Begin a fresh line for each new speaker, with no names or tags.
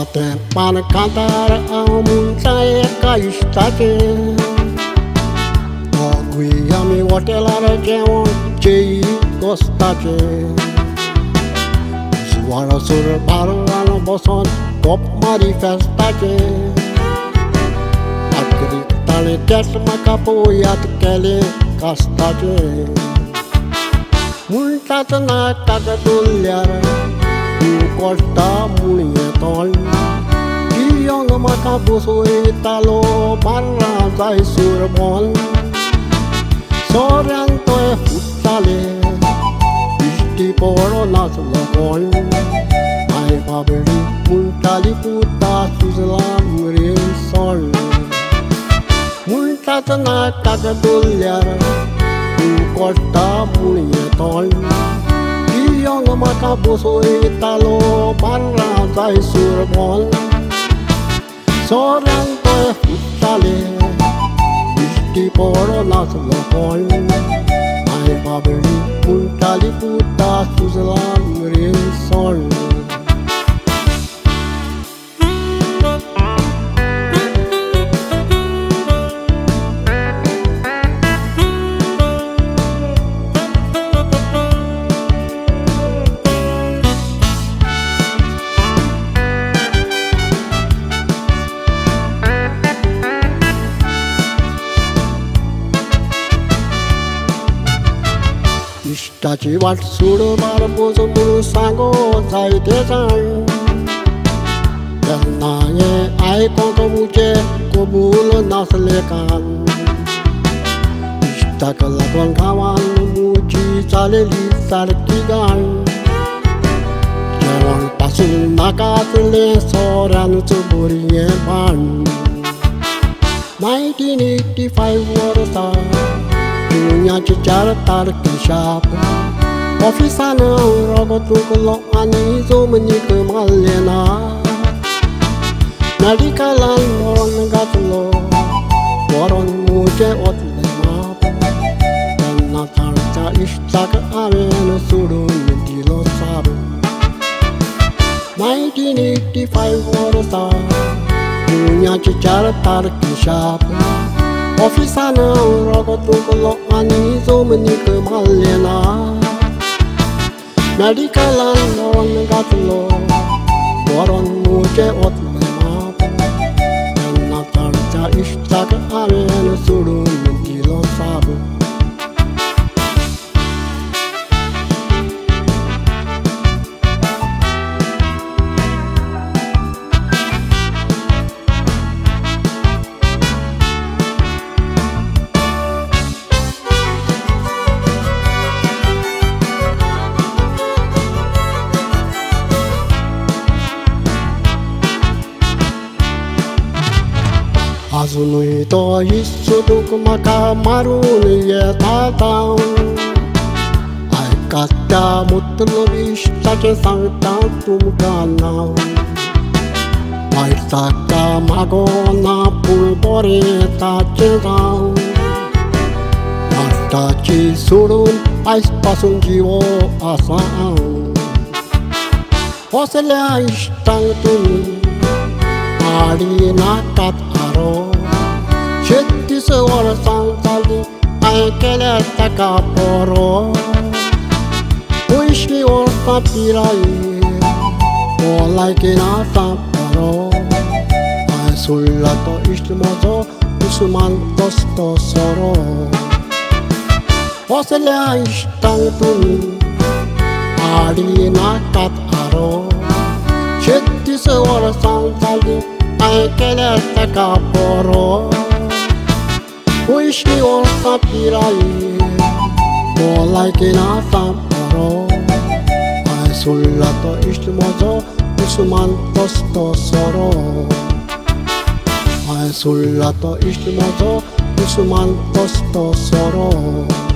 Poate pan cantar a munțaie ca istate Ogui ami otelare geon cei costace Suara sur barano boson pop manifestace Acritale tesma capoiat kele castace Multat na cagatuliara Costa mulieton Iong makabusui talo barra zai surbon Sorian toe futale Isti poro nas lokon Ai pabri multali puta suslam resol Multatana kagadulyar Costa mulieton Iong makabusui talo barra zai surbon Sorian toe futale Isti poro nas lokon Ai pabri multali puta suslam resol Istaci wat suru barbozo mulu sango zai tesan Jannaye ai konto muce kobulo naslekan Istakala kon kawan muci saleli sarkigan Jawan pasul nakasle soran suburiye ban 1985 warsa Punya cecar tarik syap Ofisana rogotu kelok ani zo menyike malena Nadikalan moron gatlo Moron muje ot lemap Dan natarca istak arena surun dilo saru 1985 warsa Punya cecar tarik syap Ofisana rogotu kelok ani zo menyike malena Nadikalan moron gatlo Moron muje ot lemap Dan natarca istak arena surun dilo saru Azunui to isuduk maka marun ye tatau Ai kata mutlu ishtache sangta tumkanau Ai taka magona pulbore tache dau Artachi surun ais pasun jiwo asau Hosela ishtang tumi Adi nakat aro Shetti sewar sangtali Ai kele taka poro Uishi or papirai Olai kina samparo Ai sullato istimozo Usuman tosto soro Hosele ishtang tumi Adi nakat aro Shetti sewar sangtali Ai kele taka poro Uishi or papirai Olai kina samparo Ai sullato istimozo Usuman tosto soro Ai sullato istimozo Usuman tosto soro